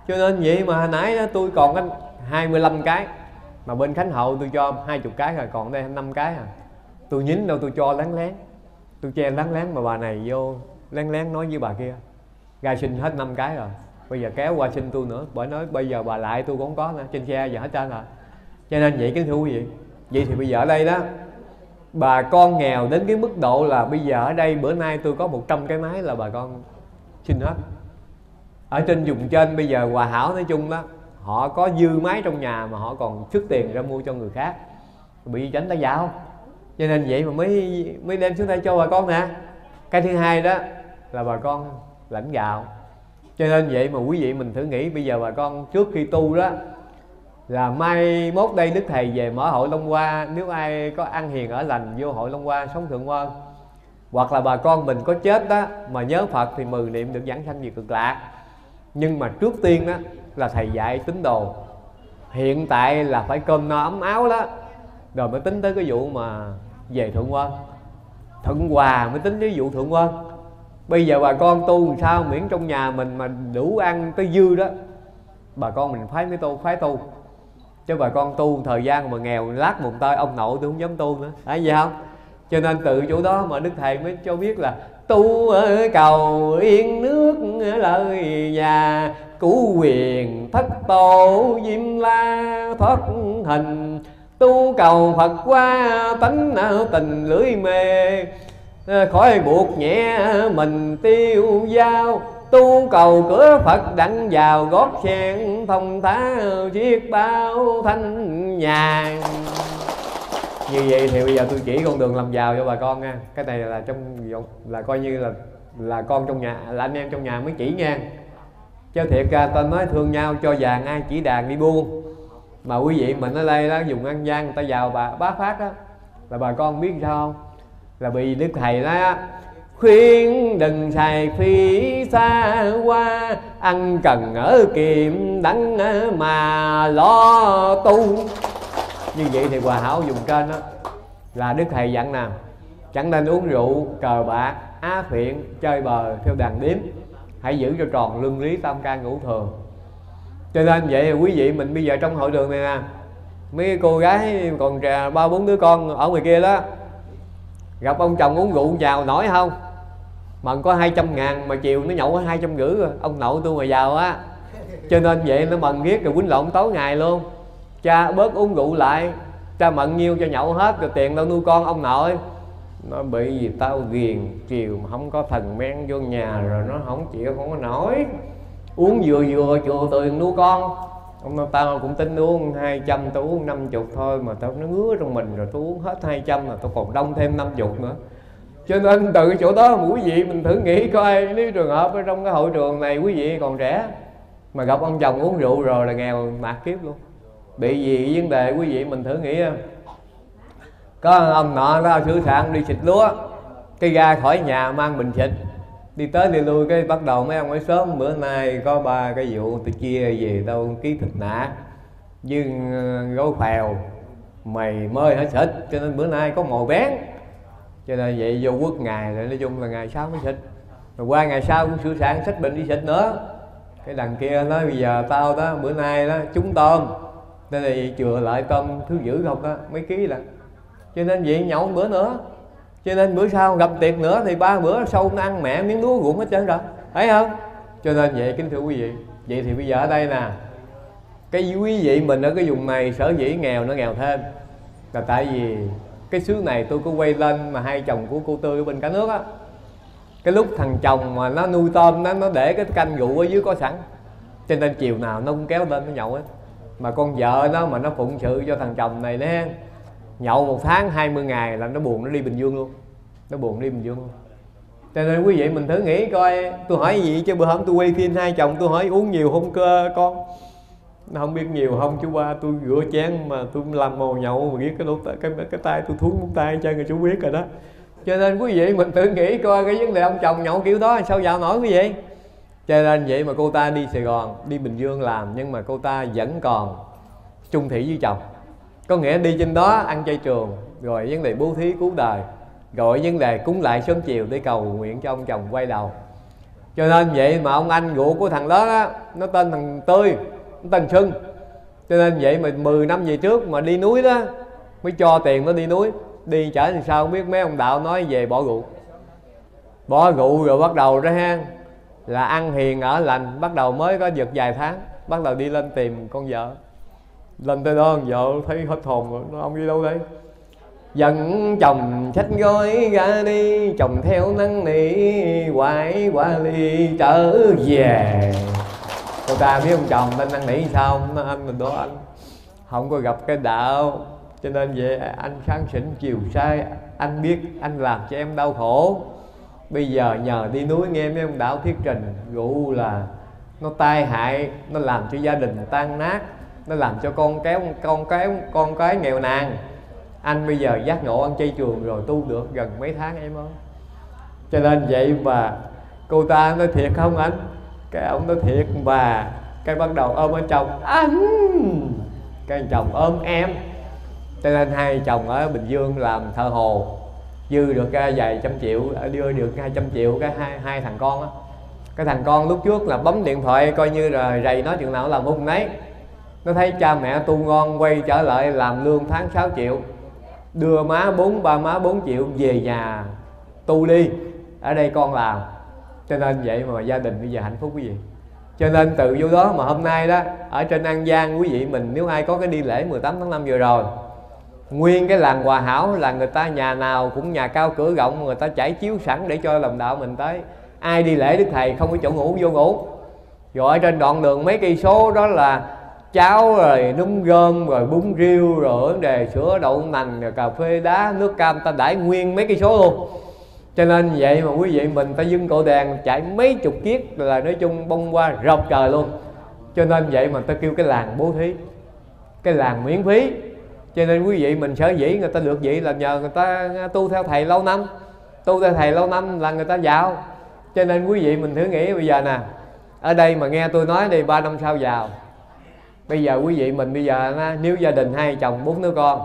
Cho nên vậy mà hồi nãy đó, tôi còn có hai mươi lăm cái, mà bên Khánh Hậu tôi cho hai mươi cái rồi, còn đây năm cái à. Tôi nhín đâu tôi cho láng láng, tôi che láng láng, mà bà này vô láng láng nói với bà kia ra xin hết năm cái rồi, bây giờ kéo qua xin tôi nữa, bởi nói bây giờ bà lại tôi cũng không có nữa, trên xe giờ hết trơn rồi. Cho nên vậy kính thưa quý vị, vậy thì bây giờ ở đây đó, bà con nghèo đến cái mức độ là bây giờ ở đây bữa nay tôi có một trăm cái máy là bà con xin hết. Ở trên vùng trên bây giờ Hòa Hảo nói chung đó, họ có dư máy trong nhà mà họ còn xuất tiền ra mua cho người khác, bị tránh ta dạo. Cho nên vậy mà mới mới đem xuống đây cho bà con nè. Cái thứ hai đó là bà con lãnh gạo. Cho nên vậy mà quý vị mình thử nghĩ bây giờ bà con trước khi tu đó là mai mốt đây Đức Thầy về mở hội Long Hoa, nếu ai có ăn hiền ở lành vô hội Long Hoa sống thượng quân, hoặc là bà con mình có chết đó mà nhớ Phật thì mười niệm được vãng sanh về cực lạc. Nhưng mà trước tiên đó là thầy dạy tín đồ hiện tại là phải cơm no ấm áo đó, rồi mới tính tới cái vụ mà về thượng quân, thuận hòa mới tính tới vụ thượng quân. Bây giờ bà con tu làm sao miễn trong nhà mình mà đủ ăn tới dư đó, bà con mình phái mới tu, phái tu. Chứ bà con tu thời gian mà nghèo lát mùng tơi ông nội tôi không dám tu nữa, phải gì không? Cho nên từ chỗ đó mà Đức Thầy mới cho biết là tu ở cầu yên nước lời nhà, cứu quyền thất tổ diêm la thoát hình, tu cầu Phật qua tánh tình lưỡi mê, khỏi buộc nhẹ mình tiêu dao, tu cầu cửa Phật đặng vào gót sen, thông thá chiết bao thanh nhàn. Như vậy thì bây giờ tôi chỉ con đường làm giàu cho bà con nha. Cái này là trong là coi như là là con trong nhà, là anh em trong nhà mới chỉ nha. Chứ thiệt ra ta nói thương nhau cho vàng ai chỉ đàn đi buôn. Mà quý vị mình ở đây đó dùng An Giang người ta giàu bà bá phát đó, là bà con biết sao không? Là bị Đức Thầy đó khuyên đừng xài phí xa qua, ăn cần ở kiệm đắng mà lo tu. Như vậy thì Hòa Hảo dùng kênh đó là Đức Thầy dặn nào chẳng nên uống rượu, cờ bạc, á phiện, chơi bời theo đàn điếm, hãy giữ cho tròn luân lý tam can ngũ thường. Cho nên vậy quý vị mình bây giờ trong hội đường này nè, mấy cô gái còn ba bốn đứa con ở ngoài kia đó, gặp ông chồng uống rượu giàu nổi không? Mà có hai trăm ngàn mà chiều nó nhậu hai trăm rưỡi rồi, ông nội tôi mà giàu á. Cho nên vậy nó mần ghét rồi quýnh lộn tối ngày luôn. Cha bớt uống rượu lại, cha mận nhiêu cho nhậu hết, rồi tiền đâu nuôi con ông nội. Nó bị gì tao ghiền chiều mà không có thần men vô nhà rồi nó không chịu, không có nổi. Uống vừa vừa chừa tiền nuôi con. Ông nói tao cũng tính uống hai trăm, tao uống năm mươi thôi mà tao nó ngứa trong mình rồi, tao uống hết hai trăm là tao còn đông thêm năm mươi nữa. Cho nên từ chỗ đó mà quý vị mình thử nghĩ coi, nếu trường hợp ở trong cái hội trường này quý vị còn trẻ mà gặp ông chồng uống rượu rồi là nghèo mạt kiếp luôn. Bị gì vấn đề quý vị mình thử nghĩ. Có ông nọ đó sửa sạn đi xịt lúa, cái ra khỏi nhà mang bình xịt đi tới đi lui, cái bắt đầu mấy ông mới sớm bữa nay có ba cái vụ tôi chia về đâu ký thịt nạc với gấu phèo, mày mới hả xịt, cho nên bữa nay có mồi bén. Cho nên vậy vô quốc ngày rồi nói chung là ngày sau mới xịt, rồi qua ngày sau cũng sửa sạn xách bình đi xịt nữa. Cái đằng kia nói bây giờ tao đó bữa nay đó trúng tôm nên là chừa lại tôm thứ dữ không đó mấy ký là. Cho nên vậy nhậu một bữa nữa, cho nên bữa sau gặp tiệc nữa thì ba bữa sau nó ăn mẹ miếng lúa ruộng hết trơn rồi, thấy không? Cho nên vậy kính thưa quý vị, vậy thì bây giờ ở đây nè, cái quý vị mình ở cái vùng này sở dĩ nghèo nó nghèo thêm là tại vì cái xứ này tôi có quay lên mà hai chồng của cô Tư ở bên cả nước á, cái lúc thằng chồng mà nó nuôi tôm nó nó để cái canh rượu ở dưới có sẵn, cho nên chiều nào nó cũng kéo lên nó nhậu á. Mà con vợ nó mà nó phụng sự cho thằng chồng này nè, nhậu một tháng hai mươi ngày là nó buồn nó đi Bình Dương luôn, nó buồn đi Bình Dương luôn. Cho nên quý vị mình thử nghĩ coi, tôi hỏi gì chứ bữa hôm tôi quay phim hai chồng tôi hỏi uống nhiều không cơ con, nó không biết nhiều không chú ba, tôi rửa chén mà tôi làm màu nhậu mà biết cái lỗ cái cái tay tôi thúi móng tay cho người chú biết rồi đó. Cho nên quý vị mình tự nghĩ coi cái vấn đề ông chồng nhậu kiểu đó sao giàu nổi quý vị. Cho nên vậy mà cô ta đi Sài Gòn, đi Bình Dương làm, nhưng mà cô ta vẫn còn chung thủy với chồng. Có nghĩa đi trên đó ăn chay trường, rồi vấn đề bố thí cứu đời, rồi vấn đề cúng lại sớm chiều để cầu nguyện cho ông chồng quay đầu. Cho nên vậy mà ông anh ruột của thằng đó á, nó tên thằng Tươi, nó tên Sưng. Cho nên vậy mà mười năm về trước mà đi núi đó mới cho tiền nó đi núi. Đi chở thì sao không biết, mấy ông đạo nói về bỏ rượu. Bỏ rượu rồi bắt đầu đó ha, là ăn hiền ở lành. Bắt đầu mới có giật vài tháng, bắt đầu đi lên tìm con vợ. Lên tới đó con vợ thấy hết hồn rồi, nó ông đi đâu đây? Dẫn chồng xách gói ra đi, chồng theo năn nỉ hoài qua ly trở về. Cô ta biết ông chồng tên năn nỉ sao không? Nó anh mình đó anh không có gặp cái đạo, cho nên vậy anh sáng xỉn chiều sai, anh biết anh làm cho em đau khổ. Bây giờ nhờ đi núi nghe mấy ông đạo thuyết trình, rượu là nó tai hại, nó làm cho gia đình tan nát, nó làm cho con kéo con cái con cái nghèo nàn. Anh bây giờ giác ngộ ăn chay trường rồi, tu được gần mấy tháng em ơi. Cho nên vậy mà cô ta nói thiệt không anh? Cái ông nói thiệt, và cái bắt đầu ôm ở chồng anh, cái chồng ôm em. Cho nên hai chồng ở Bình Dương làm thợ hồ, dư được vài trăm triệu, đưa được hai trăm triệu cái hai, hai thằng con á. Cái thằng con lúc trước là bấm điện thoại coi như là rầy nó chừng nào làm hung nấy. Nó thấy cha mẹ tu ngon, quay trở lại làm lương tháng sáu triệu, đưa má bốn ba má bốn triệu về nhà tu đi, ở đây con làm. Cho nên vậy mà gia đình bây giờ hạnh phúc quý vị. Cho nên từ vô đó mà hôm nay đó ở trên An Giang quý vị mình, nếu ai có cái đi lễ mười tám tháng năm vừa rồi, nguyên cái làng Hòa Hảo là người ta nhà nào cũng nhà cao cửa rộng, người ta trải chiếu sẵn để cho làm đạo mình tới. Ai đi lễ Đức Thầy không có chỗ ngủ vô ngủ. Rồi ở trên đoạn đường mấy cây số đó là cháo rồi núm gom rồi bún riêu rồi vấn đề sữa đậu nành rồi cà phê đá nước cam, ta đãi nguyên mấy cây số luôn. Cho nên vậy mà quý vị mình ta dưng cộ đèn chạy mấy chục chiếc là nói chung bông qua rộng trời luôn. Cho nên vậy mà ta kêu cái làng bố thí, cái làng miễn phí. Cho nên quý vị mình sở dĩ người ta được vậy là nhờ người ta tu theo thầy lâu năm. Tu theo thầy lâu năm là người ta giàu. Cho nên quý vị mình thử nghĩ bây giờ nè, ở đây mà nghe tôi nói đi ba năm sau giàu. Bây giờ quý vị mình bây giờ nếu gia đình hai chồng bốn đứa con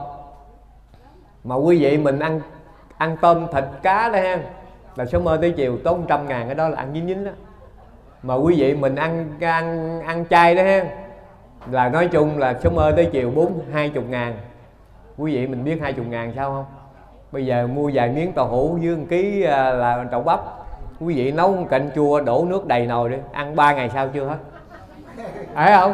mà quý vị mình ăn ăn tôm thịt cá đó ha, là sớm mơ tới chiều tốn trăm ngàn, cái đó là ăn dính dính đó. Mà quý vị mình ăn ăn ăn chay đó ha, là nói chung là sớm mơ tới chiều bốn hai chục ngàn. Quý vị mình biết hai chục ngàn sao không? Bây giờ mua vài miếng tàu hũ với một ký là trậu bắp, quý vị nấu một canh chua đổ nước đầy nồi đi, ăn ba ngày sau chưa hết, phải không?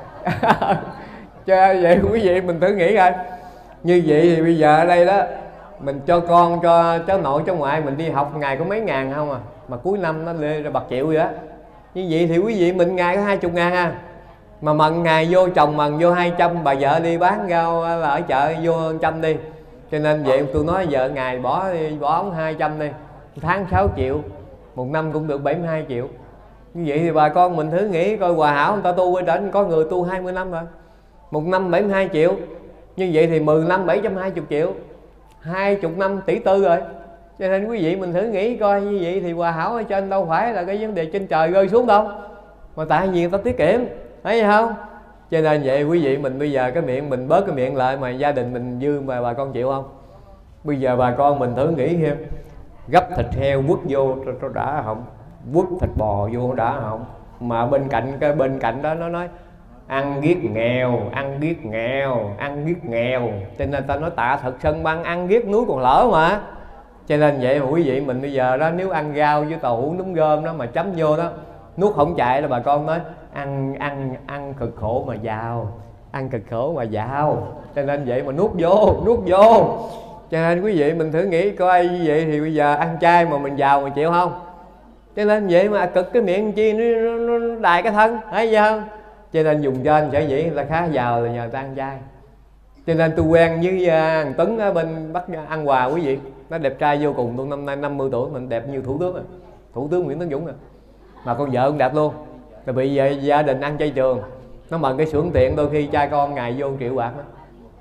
Cho vậy quý vị mình thử nghĩ coi. Như vậy thì bây giờ ở đây đó, mình cho con cho cháu nội cháu ngoại mình đi học ngày có mấy ngàn không à, mà cuối năm nó lên ra bạc triệu vậy á. Như vậy thì quý vị mình ngày có hai chục ngàn à, mà mần ngày vô chồng mần vô hai trăm, bà vợ đi bán rau là ở chợ vô trăm đi. Cho nên vậy tôi nói vợ ngày bỏ bỏ ống hai trăm đi, tháng sáu triệu, một năm cũng được bảy mươi hai triệu. Như vậy thì bà con mình thử nghĩ coi, Hòa Hảo người ta tu ở trển có người tu hai mươi năm rồi, một năm bảy mươi hai triệu. Như vậy thì mười năm bảy trăm hai mươi triệu, hai chục năm tỷ tư rồi. Cho nên quý vị mình thử nghĩ coi, như vậy thì Hòa Hảo ở trên đâu phải là cái vấn đề trên trời rơi xuống đâu, mà tại vì người ta tiết kiệm, thấy không? Cho nên vậy quý vị mình bây giờ cái miệng mình bớt cái miệng lại mà gia đình mình dư mà bà con chịu không? Bây giờ bà con mình thử nghĩ thêm, gấp thịt heo quất vô cho đã họng, quất thịt bò vô đã họng, mà bên cạnh cái bên cạnh đó nó nói ăn ghét nghèo, ăn ghét nghèo, ăn ghét nghèo. Cho nên ta nói tạ thật sân băng, ăn ghét núi còn lỡ mà. Cho nên vậy mà quý vị mình bây giờ đó, nếu ăn rau với tàu hũ núm gom đó mà chấm vô đó, nuốt không chạy là bà con nói ăn ăn ăn cực khổ mà giàu, ăn cực khổ mà giàu. Cho nên vậy mà nuốt vô, nuốt vô. Cho nên quý vị mình thử nghĩ coi, như vậy thì bây giờ ăn chay mà mình giàu mà chịu không? Cho nên vậy mà cực cái miệng chi nó, nó, nó đài cái thân, thấy không? Cho nên dùng trên sở dĩ là khá giàu là nhờ ta ăn chay. Cho nên tôi quen với thằng Tuấn ở bên Bắc An Hòa quý vị, nó đẹp trai vô cùng. Tôi năm nay năm mươi tuổi mình đẹp như thủ tướng rồi, thủ tướng Nguyễn Tấn Dũng rồi, mà con vợ cũng đẹp luôn. Rồi bị vậy, gia đình ăn chay trường, nó mần cái xưởng tiện đôi khi cha con ngày vô triệu bạc đó.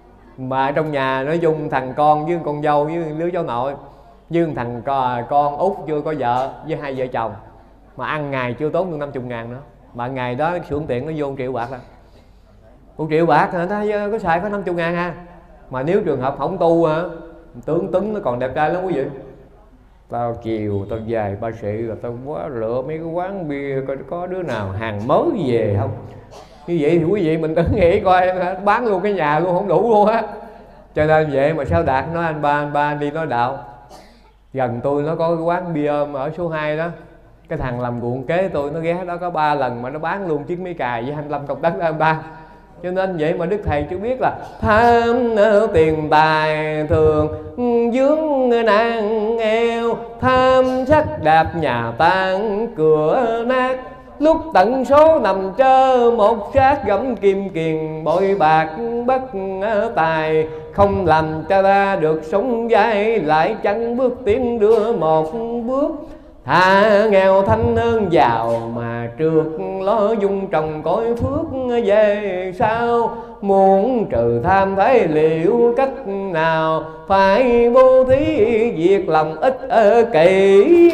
Mà trong nhà nói chung thằng con với con dâu với đứa cháu nội với thằng con út chưa có vợ với hai vợ chồng, mà ăn ngày chưa tốn được năm mươi ngàn nữa. Mà ngày đó xưởng tiện nó vô một triệu bạc rồi, một triệu bạc hả? Nó có xài có năm mươi ngàn ha. Mà nếu trường hợp không tu hả, tướng Tuấn nó còn đẹp trai lắm quý vị. Tao chiều tao về ba sĩ rồi tao quá lựa mấy cái quán bia coi có đứa nào hàng mới về không. Như vậy thì quý vị mình tự nghĩ coi, bán luôn cái nhà luôn không đủ luôn á. Cho nên vậy mà Sáu Đạt nói anh ba anh ba anh đi nói đạo. Gần tôi nó có cái quán bia ở số hai đó. Cái thằng làm ruộng kế tôi nó ghé đó có ba lần mà nó bán luôn chiếc mấy cài với hai mươi lăm cọc đất đó anh ba. Cho nên vậy mà Đức Thầy cho biết là tham tiền tài thường vướng nan eo, tham sắc đạp nhà tan cửa nát, lúc tận số nằm trơ một xác gẫm kim kiền, bội bạc bất tài, không làm cho ta được sống dai, lại chẳng bước tiến đưa một bước. Thà nghèo thanh hơn giàu mà trượt, lo dung trồng cõi phước về sau. Muốn trừ tham thấy liệu cách nào, phải bố thí việc lòng ích kỷ.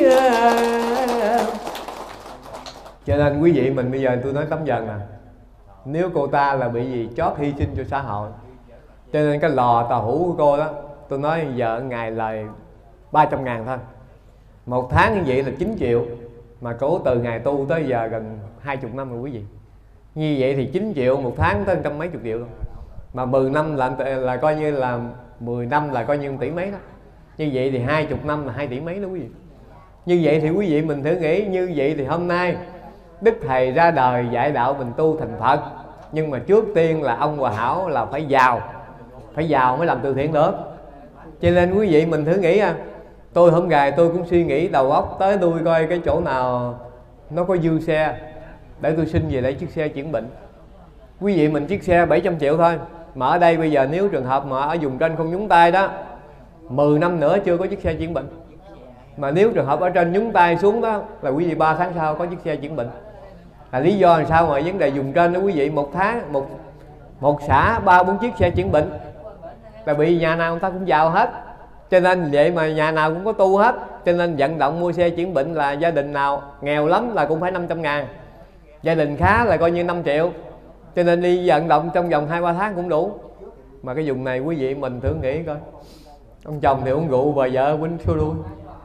Cho nên quý vị mình bây giờ tôi nói tấm dần à, nếu cô ta là bị gì chót hy sinh cho xã hội. Cho nên cái lò tàu hũ của cô đó, tôi nói giờ ngày lời ba trăm ngàn thôi, một tháng như vậy là chín triệu. Mà cố từ ngày tu tới giờ gần hai mươi năm rồi quý vị. Như vậy thì chín triệu một tháng tới trăm mấy chục triệu luôn. Mà mười năm là, là coi như là mười năm là coi như một tỷ mấy đó. Như vậy thì hai mươi năm là hai tỷ mấy đó quý vị. Như vậy thì quý vị mình thử nghĩ, như vậy thì hôm nay Đức Thầy ra đời dạy đạo mình tu thành Phật. Nhưng mà trước tiên là ông Hòa Hảo là phải giàu, phải giàu mới làm từ thiện được. Cho nên quý vị mình thử nghĩ à, tôi hôm ngày tôi cũng suy nghĩ đầu óc tới tôi coi cái chỗ nào nó có dư xe để tôi xin về lấy chiếc xe chuyển bệnh. Quý vị mình chiếc xe bảy trăm triệu thôi, mà ở đây bây giờ nếu trường hợp mà ở vùng trên không nhúng tay đó, mười năm nữa chưa có chiếc xe chuyển bệnh. Mà nếu trường hợp ở trên nhúng tay xuống đó là quý vị ba tháng sau có chiếc xe chuyển bệnh. Là lý do làm sao mà vấn đề dùng trên đó quý vị, một tháng một một xã ba bốn chiếc xe chuyển bệnh, là bị nhà nào người ta cũng giàu hết. Cho nên vậy mà nhà nào cũng có tu hết. Cho nên vận động mua xe chuyển bệnh là gia đình nào nghèo lắm là cũng phải năm trăm ngàn, gia đình khá là coi như năm triệu. Cho nên đi vận động trong vòng hai ba tháng cũng đủ. Mà cái vùng này quý vị mình thử nghĩ coi, ông chồng thì uống rượu, bà vợ quýnh xua đuôi,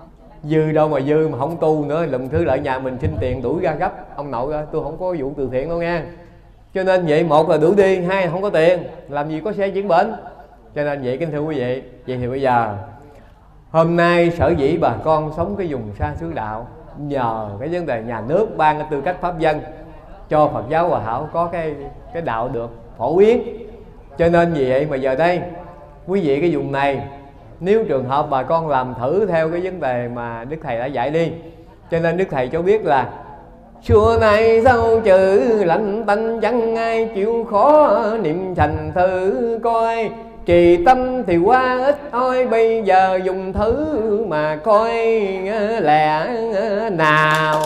dư đâu mà dư mà không tu nữa, lụm thứ lại nhà mình xin tiền đuổi ra gấp. Ông nội ơi, tôi không có vụ từ thiện đâu nha. Cho nên vậy một là đuổi đi, hai là không có tiền, làm gì có xe chuyển bệnh. Cho nên vậy kính thưa quý vị, vậy thì bây giờ hôm nay sở dĩ bà con sống cái vùng xa xứ đạo, nhờ cái vấn đề nhà nước ban cái tư cách pháp dân cho Phật giáo Hòa Hảo có cái cái đạo được phổ biến. Cho nên vì vậy mà giờ đây quý vị cái vùng này, nếu trường hợp bà con làm thử theo cái vấn đề mà Đức Thầy đã dạy đi. Cho nên Đức Thầy cho biết là xưa nay sao chữ lạnh tanh chẳng ai chịu khó, niệm thành thử coi trì tâm thì qua ít ôi, bây giờ dùng thứ mà coi lẽ nào.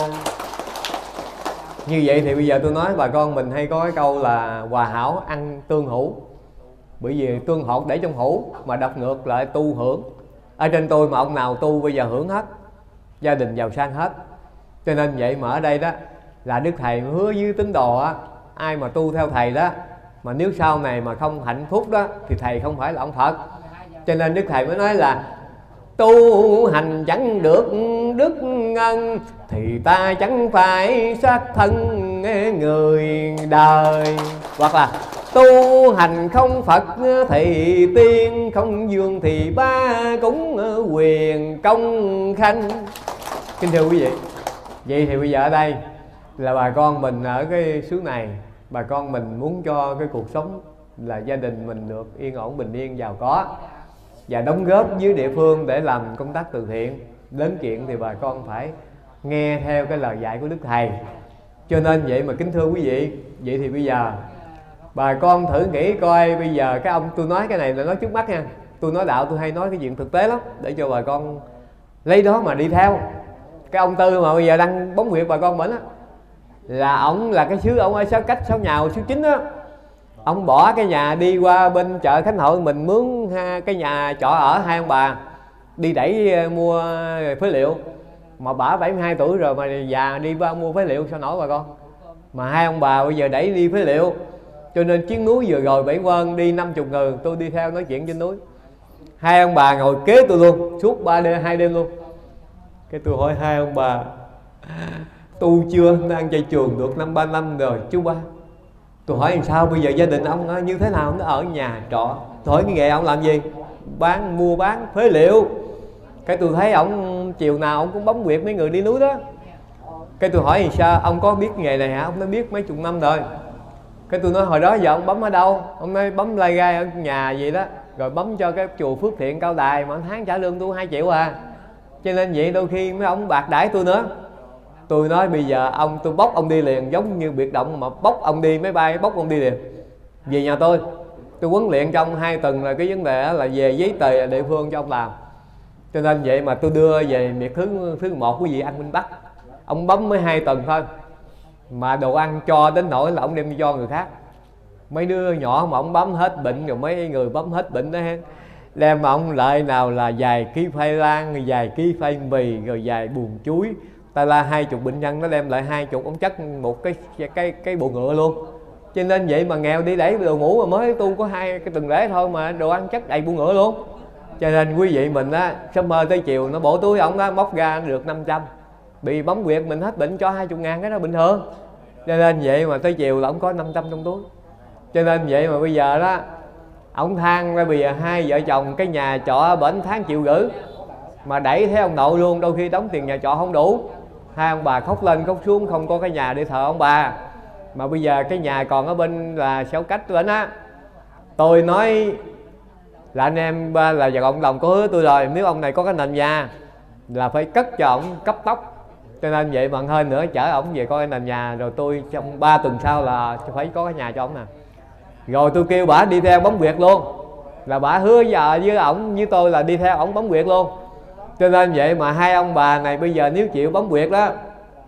Như vậy thì bây giờ tôi nói bà con mình hay có cái câu là hòa hảo ăn tương hữu. Bởi vì tương hột để trong hũ mà đọc ngược lại tu hưởng. Ở trên tôi mà ông nào tu bây giờ hưởng hết, gia đình giàu sang hết. Cho nên vậy mà ở đây đó là Đức Thầy hứa với tín đồ á, ai mà tu theo Thầy đó, mà nếu sau này mà không hạnh phúc đó thì Thầy không phải là ông Phật. Cho nên Đức Thầy mới nói là tu hành chẳng được đức ngân, thì ta chẳng phải xác thân người đời. Hoặc là tu hành không Phật thì tiên, không dương thì ba cúng quyền công khanh. Kính thưa quý vị, vậy thì bây giờ ở đây là bà con mình ở cái xứ này, bà con mình muốn cho cái cuộc sống là gia đình mình được yên ổn, bình yên, giàu có, và đóng góp với địa phương để làm công tác từ thiện. Đến chuyện thì bà con phải nghe theo cái lời dạy của Đức Thầy. Cho nên vậy mà kính thưa quý vị, vậy thì bây giờ bà con thử nghĩ coi, bây giờ cái ông, tôi nói cái này là nói trước mắt nha, tôi nói đạo tôi hay nói cái chuyện thực tế lắm, để cho bà con lấy đó mà đi theo. Cái ông Tư mà bây giờ đang bóng huyệt bà con mình á, là ổng là cái xứ, ổng ở sáu cách sáu nhào xứ chính á. Ông bỏ cái nhà đi qua bên chợ Khánh Hội mình mướn cái nhà trọ ở hai ông bà, đi đẩy mua phế liệu. Mà bả bảy mươi hai tuổi rồi mà già đi qua mua phế liệu sao nổi bà con. Mà hai ông bà bây giờ đẩy đi phế liệu. Cho nên chuyến núi vừa rồi Bảy Quân đi năm mươi người, tôi đi theo nói chuyện trên núi. Hai ông bà ngồi kế tôi luôn, suốt ba đêm, hai đêm luôn. Cái tôi hỏi hai ông bà, tu chưa, nó ăn chay trường được năm ba năm rồi. Chú ba, tôi hỏi làm sao bây giờ gia đình ông như thế nào? Nó ở nhà trọ. Tôi hỏi cái nghề ông làm gì? Bán, mua bán phế liệu. Cái tôi thấy ông chiều nào ông cũng bấm huyệt mấy người đi núi đó. Cái tôi hỏi làm sao, ông có biết nghề này hả? Ông nói biết mấy chục năm rồi. Cái tôi nói hồi đó giờ ông bấm ở đâu? Ông nói bấm lai gai ở nhà vậy đó, rồi bấm cho cái chùa Phước Thiện Cao Đài, mà tháng trả lương tôi hai triệu à. Cho nên vậy đôi khi mấy ông bạc đãi tôi nữa. Tôi nói bây giờ ông, tôi bóc ông đi liền, giống như biệt động mà bóc ông đi máy bay, bóc ông đi liền về nhà tôi. Tôi huấn luyện trong hai tuần là cái vấn đề là về giấy tờ địa phương cho ông làm. Cho nên vậy mà tôi đưa về miệt thứ thứ một quý vị ăn Minh Bắc. Ông bấm mới hai tuần thôi mà đồ ăn cho đến nỗi là ông đem đi cho người khác. Mấy đứa nhỏ mà ông bấm hết bệnh, rồi mấy người bấm hết bệnh đó, đem mà ông lại nào là vài ký khoai lang, vài ký khoai mì, rồi vài buồng chuối. Ta la hai chục bệnh nhân, nó đem lại hai chục ông chất một cái cái cái bộ ngựa luôn. Cho nên vậy mà nghèo đi đẩy đồ ngủ mà mới tu có hai cái tuần lễ thôi mà đồ ăn chất đầy bộ ngựa luôn. Cho nên quý vị mình á, sớm mơ tới chiều nó bổ túi ông á, móc ra được năm trăm. Bị bấm huyệt mình hết bệnh cho hai mươi ngàn, cái đó bình thường. Cho nên vậy mà tới chiều là ông có năm trăm trong túi. Cho nên vậy mà bây giờ đó, ông than ra bây giờ hai vợ chồng cái nhà trọ bển tháng chịu gửi mà đẩy theo ông nội luôn, đôi khi đóng tiền nhà trọ không đủ. Hai ông bà khóc lên khóc xuống, không có cái nhà để thờ ông bà. Mà bây giờ cái nhà còn ở bên là Sáu Cách bên á. Tôi nói là anh em là vợ ông đồng có hứa tôi rồi, nếu ông này có cái nền nhà là phải cất cho ông cấp tốc. Cho nên vậy bằng hơn nữa chở ổng về coi nền nhà, rồi tôi trong ba tuần sau là phải có cái nhà cho ổng nè. Rồi tôi kêu bả đi theo bấm huyệt luôn, là bả hứa giờ với ổng với tôi là đi theo ổng bấm huyệt luôn. Cho nên vậy mà hai ông bà này bây giờ nếu chịu bấm huyệt đó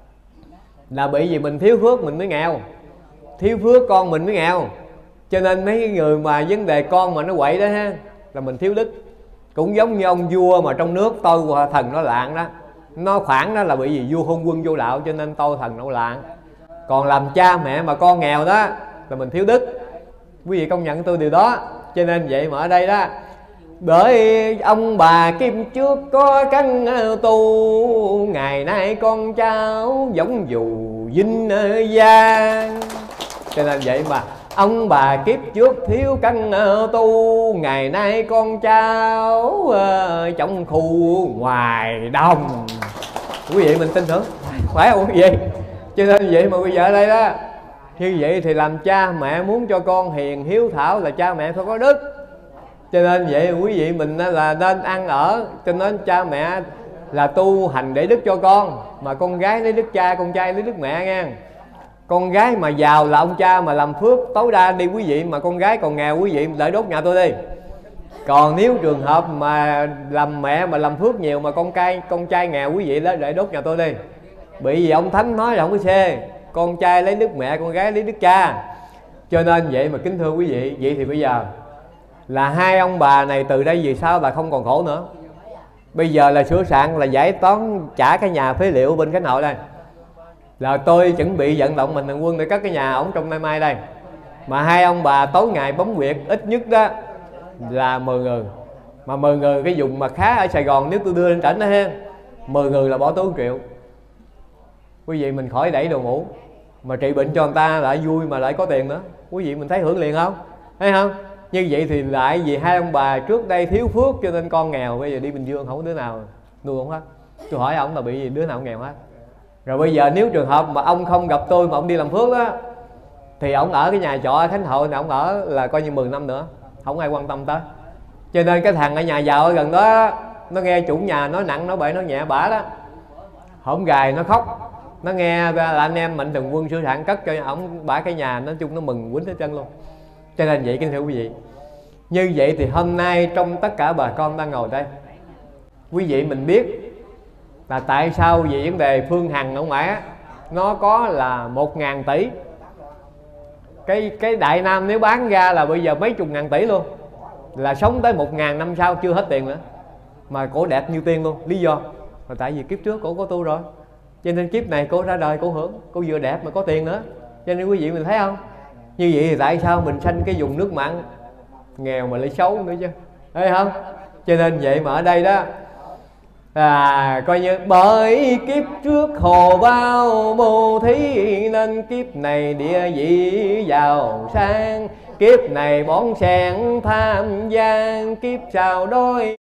là bởi vì mình thiếu phước mình mới nghèo, thiếu phước con mình mới nghèo. Cho nên mấy người mà vấn đề con mà nó quậy đó ha, là mình thiếu đức. Cũng giống như ông vua mà trong nước tôi thần nó lạng đó, nó khoảng đó là bởi vì vua hôn quân vô đạo, cho nên tôi thần nó lạng. Còn làm cha mẹ mà con nghèo đó là mình thiếu đức. Quý vị công nhận tôi điều đó. Cho nên vậy mà ở đây đó, bởi ông bà kim trước có căn tu, ngày nay con cháu giống dù vinh giang. Cho nên vậy mà ông bà kiếp trước thiếu căn tu, ngày nay con cháu trong khu ngoài đồng. Quý vị mình tin tưởng phải không quý vị? Cho nên vậy mà bây giờ ở đây đó, như vậy thì làm cha mẹ muốn cho con hiền hiếu thảo là cha mẹ phải có đức. Cho nên vậy quý vị mình là nên ăn ở, cho nên cha mẹ là tu hành để đức cho con. Mà con gái lấy đức cha, con trai lấy đức mẹ nha. Con gái mà giàu là ông cha mà làm phước tối đa đi quý vị, mà con gái còn nghèo quý vị đợi đốt nhà tôi đi. Còn nếu trường hợp mà làm mẹ mà làm phước nhiều mà con trai con trai nghèo quý vị đó đợi đốt nhà tôi đi. Bởi vì ông Thánh nói là không có xê, con trai lấy đức mẹ, con gái lấy đức cha. Cho nên vậy mà kính thưa quý vị, vậy thì bây giờ là hai ông bà này từ đây về sau là không còn khổ nữa. Bây giờ là sửa soạn là giải toán trả cái nhà phế liệu bên Khánh Hội đây. Là tôi chuẩn bị vận động mình thằng Quân để cất cái nhà ổng trong nay mai đây. Mà hai ông bà tối ngày bấm huyệt ít nhất đó là mười người. Mà mười người cái vùng mà khá ở Sài Gòn, nếu tôi đưa lên trển đó ha, mười người là bỏ túi một triệu. Quý vị mình khỏi đẩy đồ ngủ mà trị bệnh cho người ta lại vui mà lại có tiền nữa. Quý vị mình thấy hưởng liền không? Thấy không? Như vậy thì lại vì hai ông bà trước đây thiếu phước cho nên con nghèo. Bây giờ đi Bình Dương không có đứa nào nuôi ông hết. Tôi hỏi ông là bị gì đứa nào nghèo hết. Rồi bây giờ nếu trường hợp mà ông không gặp tôi mà ông đi làm phước đó, thì ông ở cái nhà trọ ở Khánh Hội này ông ở là coi như mười năm nữa, không ai quan tâm tới. Cho nên cái thằng ở nhà giàu ở gần đó, nó nghe chủ nhà nói nặng nói bậy nói nhẹ bả đó, hổm gài nó khóc. Nó nghe là anh em Mạnh Thường Quân sửa soạn cất cho ổng bả cái nhà, nói chung nó mừng quýnh hết chân luôn. Cho nên vậy kính thưa quý vị, như vậy thì hôm nay trong tất cả bà con đang ngồi đây, quý vị mình biết là tại sao về vấn đề Phương Hằng ở ngoài á, nó có là một ngàn tỷ. Cái cái Đại Nam nếu bán ra là bây giờ mấy chục ngàn tỷ luôn, là sống tới một ngàn năm sau chưa hết tiền nữa. Mà cổ đẹp như tiên luôn. Lý do là tại vì kiếp trước cổ có tu rồi, cho nên kiếp này cổ ra đời cổ hưởng, cổ vừa đẹp mà có tiền nữa. Cho nên quý vị mình thấy không, như vậy thì tại sao mình sanh cái vùng nước mặn nghèo mà lại xấu nữa chứ, thấy không? Cho nên vậy mà ở đây đó À, coi như bởi kiếp trước hồ bao mưu thí, nên kiếp này địa vị giàu sang, kiếp này bón sen tham gian, kiếp sau đôi